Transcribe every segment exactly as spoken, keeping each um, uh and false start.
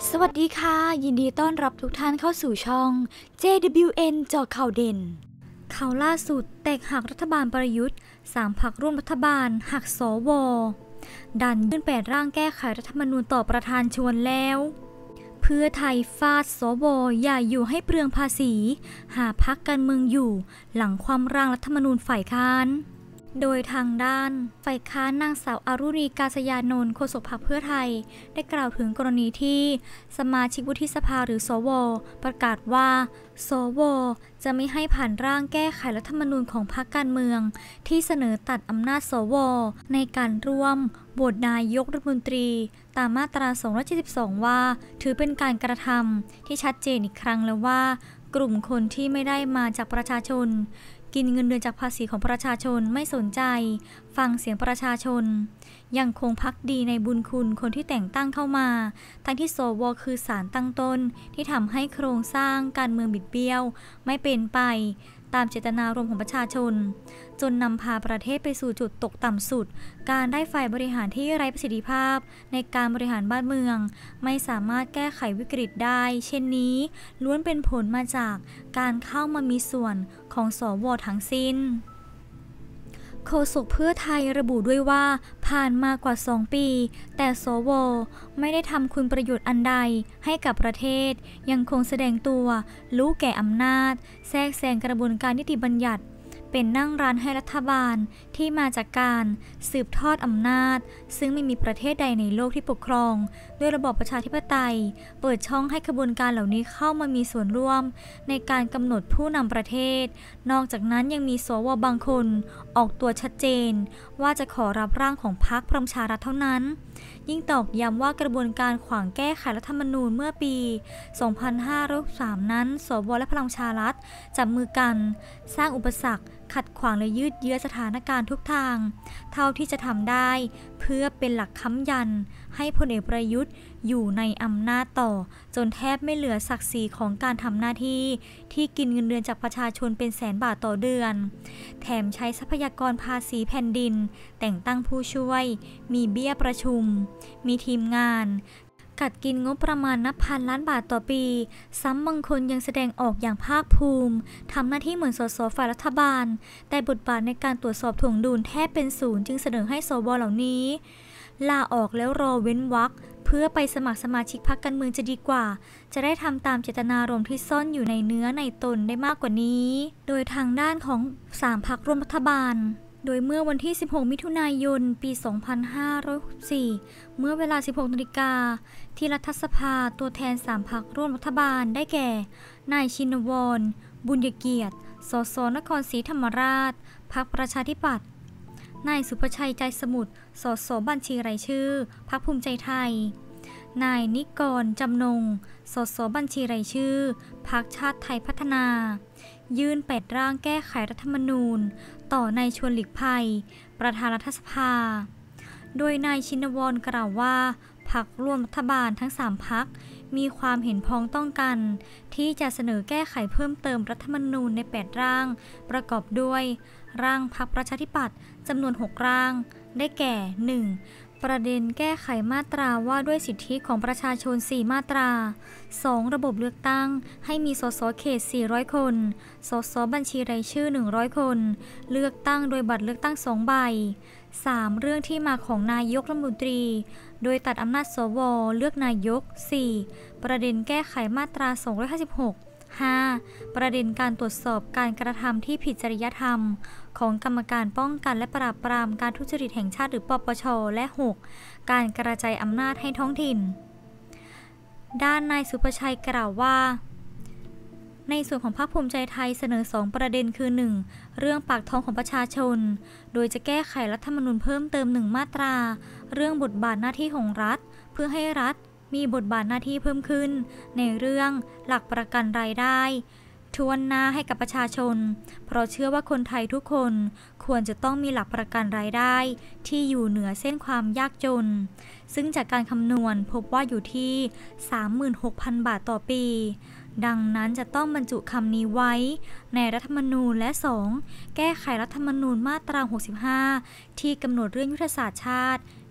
สวัสดีค่ะยินดีต้อนรับทุกท่านเข้าสู่ช่อง เจ ดับเบิลยู เอ็น เจาะข่าวเด่นข่าวล่าสุดแตกหักรัฐบาลประยุทธ์สามพรรคร่วมรัฐบาลหักสวดันยื่นแปดร่างแก้ไขรัฐธรรมนูญต่อประธานชวนแล้วเพื่อไทยฟาดสวอย่าอยู่ให้เปลืองภาษีหาพรรคการเมืองอยู่หลังความร่างรัฐธรรมนูญฝ่ายค้านโดยทางด้านฝ่ายค้านนางสาวอรุณีกาษยานนท์โฆษกพรรคเพื่อไทยได้กล่าวถึงกรณีที่สมาชิกวุฒิสภาหรือสวประกาศว่าสวจะไม่ให้ผ่านร่างแก้ไขรัฐธรรมนูญของพรรคการเมืองที่เสนอตัดอำนาจสวในการร่วมโหวตนายกรัฐมนตรีตามมาตราสองร้อยเจ็ดสิบสองว่าถือเป็นการกระทำที่ชัดเจนอีกครั้งแล้วว่ากลุ่มคนที่ไม่ได้มาจากประชาชนกินเงินเดือนจากภาษีของประชาชนไม่สนใจฟังเสียงประชาชนยังคงภักดีในบุญคุณคนที่แต่งตั้งเข้ามาทั้งที่สวคือศาลตั้งต้นที่ทำให้โครงสร้างการเมืองบิดเบี้ยวไม่เป็นไปตามเจตนารมณ์ของประชาชนจนนำพาประเทศไปสู่จุดตกต่ำสุดการได้ฝ่ายบริหารที่ไร้ประสิทธิภาพในการบริหารบ้านเมืองไม่สามารถแก้ไขวิกฤตได้เช่นนี้ล้วนเป็นผลมาจากการเข้ามามีส่วนของสวทั้งสิ้นโฆษกเพื่อไทยระบุด้วยว่าผ่านมากว่าสองปีแต่สวไม่ได้ทำคุณประโยชน์อันใดให้กับประเทศยังคงแสดงตัวรู้แก่อำนาจแทรกแซงกระบวนการนิติบัญญัติเป็นนั่งร้านให้รัฐบาลที่มาจากการสืบทอดอำนาจซึ่งไม่มีประเทศใดในโลกที่ปกครองด้วยระบอบประชาธิปไตยเปิดช่องให้กระบวนการเหล่านี้เข้ามามีส่วนร่วมในการกำหนดผู้นำประเทศนอกจากนั้นยังมีสวบางคนออกตัวชัดเจนว่าจะขอรับร่างของพรรคพลังประชารัฐเท่านั้นยิ่งตอกย้ำว่ากระบวนการขวางแก้ไขรัฐธรรมนูญเมื่อปี สองพันห้าร้อยหกสิบสาม นั้นสวและพลังประชารัฐจับมือกันสร้างอุปสรรคขัดขวางและยืดเยื้อสถานการณ์ทุกทางเท่าที่จะทำได้เพื่อเป็นหลักค้ำยันให้พลเอกประยุทธ์อยู่ในอำนาจต่อจนแทบไม่เหลือศักดิ์ศรีของการทำหน้าที่ที่กินเงินเดือนจากประชาชนเป็นแสนบาทต่อเดือนแถมใช้ทรัพยากรภาษีแผ่นดินแต่งตั้งผู้ช่วยมีเบี้ยประชุมมีทีมงานกัดกินงบประมาณนับพันล้านบาทต่อปีซ้ำบางคนยังแสดงออกอย่างภาคภูมิทำหน้าที่เหมือนสสฝ่ายรัฐบาลแต่บทบาทในการตรวจสอบถ่วงดุลแทบเป็นศูนย์จึงเสนอให้สวเหล่านี้ลาออกแล้วรอเว้นวรรคเพื่อไปสมัครสมาชิกพรรคการเมืองจะดีกว่าจะได้ทำตามเจตนารมณ์ที่ซ่อนอยู่ในเนื้อในตนได้มากกว่านี้โดยทางด้านของสามพรรคร่วมรัฐบาลโดยเมื่อวันที่สิบหกมิถุนายนปี สองพันห้าร้อยหกสิบสี่ เมื่อเวลา สิบหกนาฬิกาที่รัฐสภาตัวแทนสามพรรคร่วมรัฐบาลได้แก่นายชินวรบุญเกียรติสสนครศรีธรรมราชพรรคประชาธิปัตย์นายสุภชัยใจสมุทรสสบัญชีรายชื่อพรรคภูมิใจไทยนายนิกรจำนงสสบัญชีรายชื่อพรรคชาติไทยพัฒนายื่นแปดร่างแก้ไขรัฐธรรมนูญต่อนายชวนหลีกภัยประธานรัฐสภาโดยนายชินวรกล่าวว่าพรรคร่วมรัฐบาลทั้งสามพรรคมีความเห็นพ้องต้องกันที่จะเสนอแก้ไขเพิ่มเติมรัฐธรรมนูญในแปดร่างประกอบด้วยร่างพรรคประชาธิปัตย์จำนวนหกร่างได้แก่ หนึ่งประเด็นแก้ไขมาตราว่าด้วยสิทธิของประชาชนสี่มาตรา สองระบบเลือกตั้งให้มีสสเขตสี่ร้อยคนสสบัญชีรายชื่อหนึ่งร้อยคนเลือกตั้งโดยบัตรเลือกตั้งสองใบ สามเรื่องที่มาของนายกรัฐมนตรีโดยตัดอำนาจสวเลือกนายก สี่ประเด็นแก้ไขมาตราสองร้อยห้าสิบหกห้าประเด็นการตรวจสอบการกระทำที่ผิดจริยธรรมของกรรมการป้องกันและปราบปรามการทุจริตแห่งชาติหรือปปชและหกการกระจายอำนาจให้ท้องถิ่นด้านนายสุภชัยกล่าวว่าในส่วนของพรรคภูมิใจไทยเสนอสองประเด็นคือ หนึ่งเรื่องปากท้องของประชาชนโดยจะแก้ไขรัฐธรรมนูญเพิ่มเติมหนึ่งมาตราเรื่องบทบาทหน้าที่ของรัฐเพื่อให้รัฐมีบทบาทหน้าที่เพิ่มขึ้นในเรื่องหลักประกันรายได้ทวนหน้าให้กับประชาชนเพราะเชื่อว่าคนไทยทุกคนควรจะต้องมีหลักประกันรายได้ที่อยู่เหนือเส้นความยากจนซึ่งจากการคำนวณพบว่าอยู่ที่ สามหมื่นหกพัน บาทต่อปีดังนั้นจะต้องบรรจุคำนี้ไว้ในรัฐธรรมนูญและ สองแก้ไขรัฐธรรมนูญมาตราหกสิบห้าที่กำหนดเรื่องยุทธศาสตร์ชาติ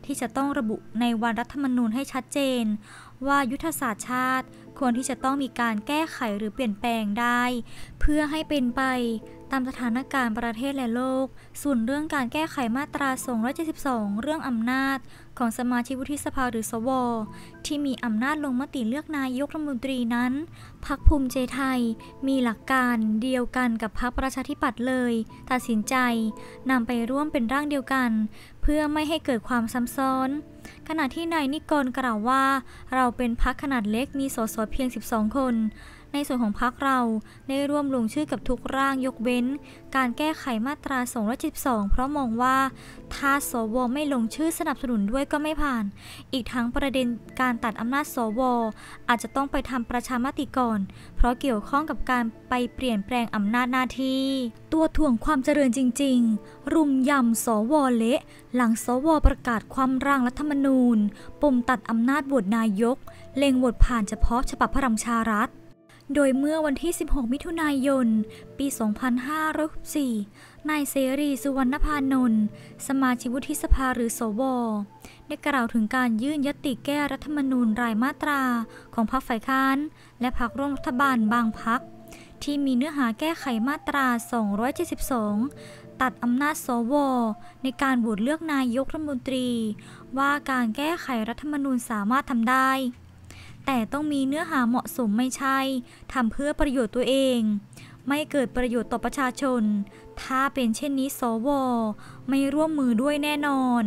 ที่จะต้องระบุในวันรัฐธรรมนูญให้ชัดเจนว่ายุทธศาสตร์ชาติควรที่จะต้องมีการแก้ไขหรือเปลี่ยนแปลงได้เพื่อให้เป็นไปตามสถานการณ์ประเทศและโลกส่วนเรื่องการแก้ไขมาตราสองร้อยเจ็ดสิบสองเรื่องอำนาจของสมาชิกวุฒิสภาหรือสวที่มีอำนาจลงมติเลือกนายกรัฐมนตรีนั้นพรรคภูมิใจไทยมีหลักการเดียวกันกับพรรคประชาธิปัตย์เลยตัดสินใจนำไปร่วมเป็นร่างเดียวกันเพื่อไม่ให้เกิดความซ้ำซ้อนขณะที่นายนิกรกล่าวว่าเราเป็นพรรคขนาดเล็กมีสสเพียงสิบสองคนในส่วนของพรรคเราได้ร่วมลงชื่อกับทุกร่างยกเว้นการแก้ไขมาตราสองร้อยเจ็ดสิบสองเพราะมองว่าถ้าสวไม่ลงชื่อสนับสนุนด้วยก็ไม่ผ่านอีกทั้งประเด็นการตัดอำนาจสวอาจจะต้องไปทำประชามติก่อนเพราะเกี่ยวข้องกับการไปเปลี่ยนแปลงอำนาจหน้าที่ตัวถ่วงความเจริญจริงๆรุมยำสวเละหลังสวประกาศความร่างรัฐธรรมนูญปมตัดอำนาจโหวตนายกเล็งโหวตผ่านเฉพาะฉบับพลังประชารัฐโดยเมื่อวันที่สิบหกมิถุนายนปีสองพันห้าร้อยหกสิบสี่นายเสรีสุวรรณพานนท์สมาชิกวุฒิสภาหรือสวได้กล่าวถึงการยื่นญัตติแก้รัฐธรรมนูญรายมาตราของพรรคฝ่ายค้านและพรรคร่วมรัฐบาลบางพรรคที่มีเนื้อหาแก้ไขมาตราสองร้อยเจ็ดสิบสองตัดอำนาจสวในการโหวตเลือกนายกรัฐมนตรีว่าการแก้ไขรัฐธรรมนูญสามารถทำได้แต่ต้องมีเนื้อหาเหมาะสมไม่ใช่ทำเพื่อประโยชน์ตัวเองไม่เกิดประโยชน์ต่อประชาชนถ้าเป็นเช่นนี้สวไม่ร่วมมือด้วยแน่นอน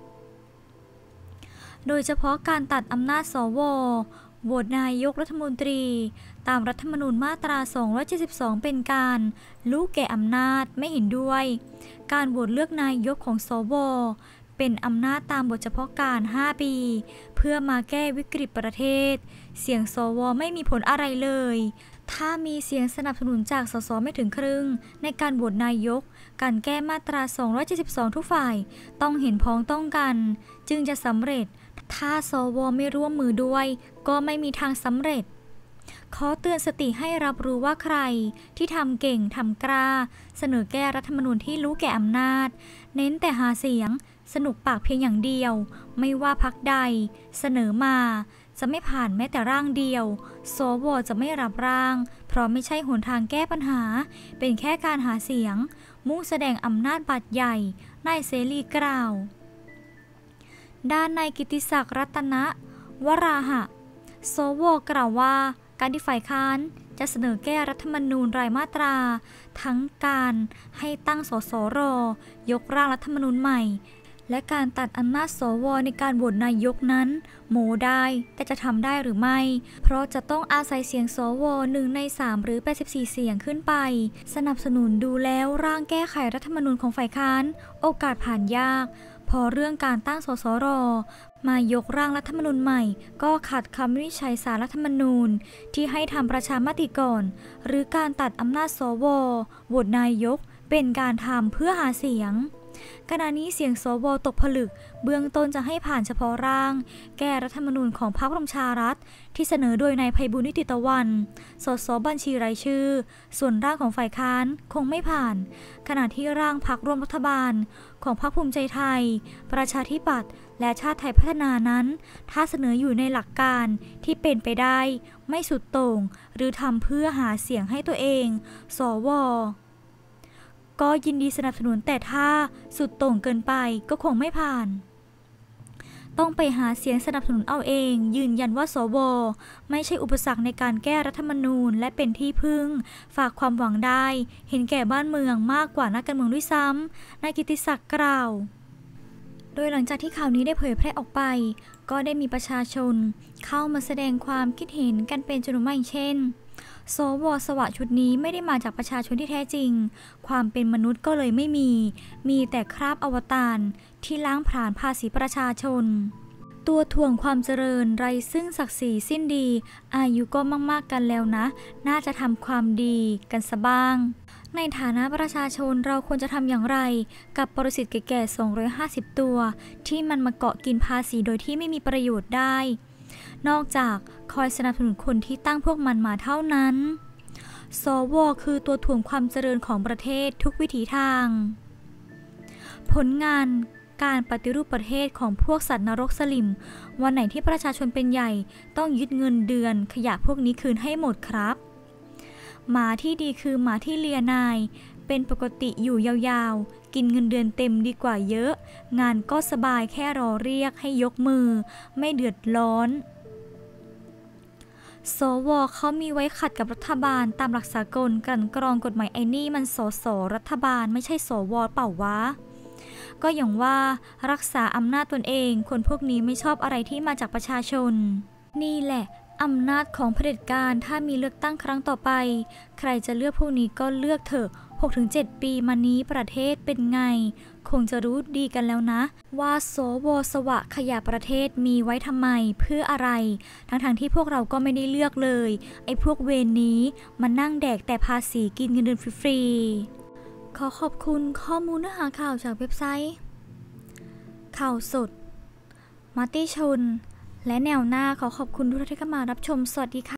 โดยเฉพาะการตัดอำนาจสวโหวตนายกรัฐมนตรีตามรัฐธรรมนูญมาตราสองร้อยเจ็ดสิบสองเป็นการรู้แก่อำนาจไม่เห็นด้วยการโหวตเลือกนายกของสวเป็นอำนาจตามบทเฉพาะการห้าปีเพื่อมาแก้วิกฤตประเทศเสียงสวไม่มีผลอะไรเลยถ้ามีเสียงสนับสนุนจากสสไม่ถึงครึ่งในการโหวตนายกการแก้มาตราสองร้อยเจ็ดสิบสองทุกฝ่ายต้องเห็นพ้องต้องกันจึงจะสำเร็จถ้าสวไม่ร่วมมือด้วยก็ไม่มีทางสำเร็จขอเตือนสติให้รับรู้ว่าใครที่ทำเก่งทำกล้าเสนอแก้รัฐธรรมนูญที่รู้แก่อำนาจเน้นแต่หาเสียงสนุกปากเพียงอย่างเดียวไม่ว่าพรรคใดเสนอมาจะไม่ผ่านแม้แต่ร่างเดียวสวจะไม่รับร่างเพราะไม่ใช่หนทางแก้ปัญหาเป็นแค่การหาเสียงมุ่งแสดงอำนาจบาดใหญ่นายเสรีกล่าวด้านนายกิติศักดิ์รัตนวราหะสวกล่าวว่าการที่ฝ่ายค้านจะเสนอแก้รัฐธรรมนูญรายมาตราทั้งการให้ตั้งสสรยกร่างรัฐธรรมนูญใหม่และการตัดอำนาจสวในการโหวตนายกนั้นโมได้แต่จะทำได้หรือไม่เพราะจะต้องอาศัยเสียงสวหนึ่งในสามหรือแปดสิบสี่เสียงขึ้นไปสนับสนุนดูแล้วร่างแก้ไขรัฐธรรมนูญของฝ่ายค้านโอกาสผ่านยากพอเรื่องการตั้งสสรมายกร่างรัฐธรรมนูญใหม่ก็ขัดคำวินิจฉัยศาลรัฐธรรมนูญที่ให้ทำประชามติก่อนหรือการตัดอำนาจสวโหวตนายกเป็นการทำเพื่อหาเสียงขณะนี้เสียงสวตกผลึกเบื้องต้นจะให้ผ่านเฉพาะร่างแก้รัฐธรรมนูญของพรรคประชารัฐที่เสนอโดยนายไพบูลย์นิติตะวันสสบัญชีรายชื่อส่วนร่างของฝ่ายค้านคงไม่ผ่านขณะที่ร่างพรรคร่วมรัฐบาลของพรรคภูมิใจไทยประชาธิปัตย์และชาติไทยพัฒนานั้นถ้าเสนออยู่ในหลักการที่เป็นไปได้ไม่สุดโต่งหรือทำเพื่อหาเสียงให้ตัวเองสวก็ยินดีสนับสนุนแต่ถ้าสุดโต่งเกินไปก็คงไม่ผ่านต้องไปหาเสียงสนับสนุนเอาเองยืนยันว่าสวไม่ใช่อุปสรรคในการแก้รัฐธรรมนูญและเป็นที่พึ่งฝากความหวังได้เห็นแก่บ้านเมืองมากกว่านักการเมืองด้วยซ้ำนายกิติศักดิ์กล่าวโดยหลังจากที่ข่าวนี้ได้เผยแพร่ออกไปก็ได้มีประชาชนเข้ามาแสดงความคิดเห็นกันเป็นจำนวนมากเช่นสวสวชุดนี้ไม่ได้มาจากประชาชนที่แท้จริงความเป็นมนุษย์ก็เลยไม่มีมีแต่คราบอวตารที่ล้างผลาญภาษีประชาชนตัวถ่วงความเจริญไร้ซึ่งศักดิ์ศรีสิ้นดีอายุก็มากๆกันแล้วนะน่าจะทำความดีกันซะบ้างในฐานะประชาชนเราควรจะทำอย่างไรกับปรสิตแก่ๆสองร้อยห้าสิบตัวที่มันมาเกาะกินภาษีโดยที่ไม่มีประโยชน์ได้นอกจากคอยสนับสนุนคนที่ตั้งพวกมันมาเท่านั้นสวคือตัวถ่วงความเจริญของประเทศทุกวิถีทางผลงานการปฏิรูปประเทศของพวกสัตว์นรกสลิมวันไหนที่ประชาชนเป็นใหญ่ต้องยึดเงินเดือนขยะพวกนี้คืนให้หมดครับหมาที่ดีคือหมาที่เลียนายเป็นปกติอยู่ยาวๆกินเงินเดือนเต็มดีกว่าเยอะงานก็สบายแค่รอเรียกให้ยกมือไม่เดือดร้อนสวเขามีไว้ขัดกับรัฐบาลตามหลักสากลกลั่นกรองกฎหมายไอ้นี่มันสสรัฐบาลไม่ใช่สวเปล่าวะก็อย่างว่ารักษาอำนาจตนเองคนพวกนี้ไม่ชอบอะไรที่มาจากประชาชนนี่แหละอำนาจของเผด็จการถ้ามีเลือกตั้งครั้งต่อไปใครจะเลือกพวกนี้ก็เลือกเถอะ หกถึงเจ็ด ปีมานี้ประเทศเป็นไงคงจะรู้ดีกันแล้วนะว่าสวสวะขยะประเทศมีไว้ทำไมเพื่ออะไรทั้งๆที่พวกเราก็ไม่ได้เลือกเลยไอ้พวกเวรนี้มันนั่งแดกแต่ภาษีกินเงินเดือนฟรีๆขอขอบคุณข้อมูลเนื้อหาข่าวจากเว็บไซต์ข่าวสดมติชนและแนวหน้าขอขอบคุณทุกท่านที่เข้ามารับชมสวัสดีค่ะ